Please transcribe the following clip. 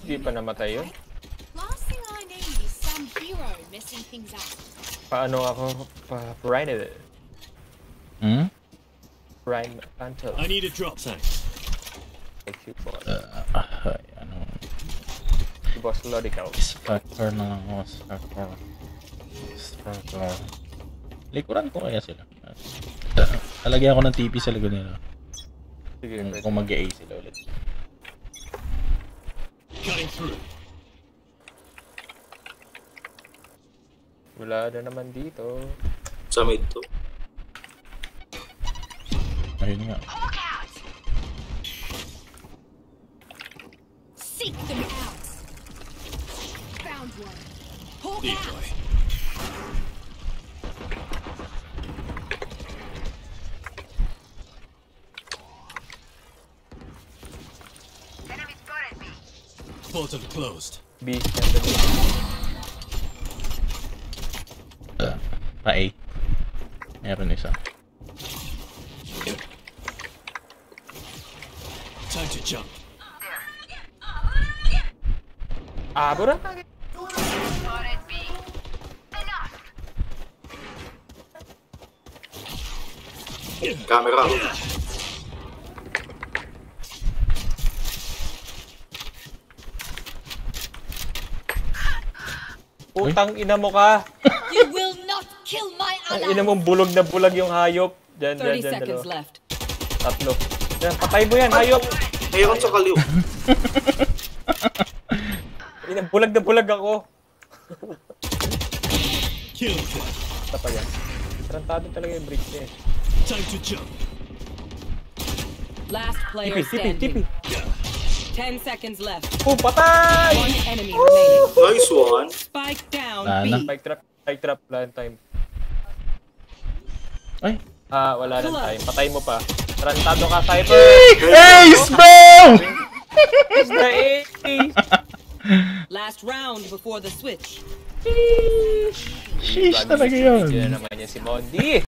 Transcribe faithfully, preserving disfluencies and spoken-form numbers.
Hindi pa namatay yun. Last thing I need is some hero messing things up. Paano ako pa-ride it? Hmm? Ride until. I need a drop, thanks. Thank you, boss. Uh, ay, ano? Si Boss Lord, ikaw. Spectre na ako. Spectre. Spectre. Likuran ko kaya sila. Talagyan ako ng T P sa likod nila. Sige, kung, kung mag-A sila ulit. Cutting through. Wala na naman dito. Sa mid to. Ayun nga. Seek them out. Found one. Hawk Decoy. Enemy spotted me. Portal closed. B. Uh, Pa-A. Meron isa. Time to jump. Ah, bura? Spotted me. Enough. Camera. Putang ina mo ka! You will not kill my Ang ally. ina mong bulog na bulag yung hayop. Diyan, diyan, thirty diyan. seconds Dalawa. left. Tatlo. Yan, patay mo yan, hayop! Mayroon sa kaliw. Ina, bulag na bulag ako. Kill them. Tapa yan. Tarantado talaga yung break niya eh. Time to jump. Last player Tipi, tipi, tipi. standing. Ten seconds left. Oh, patay! One enemy remaining. Nice one. Spike down Wala B. na. Spike trap, spike trap, wala ng time. Ay! Ah, wala ng time. Patay mo pa. Tarantado ka, Cypher! Ace, bro! It's the ace! Last round before the switch. Sheesh talaga yun. Hindi na naman yan si Mondi.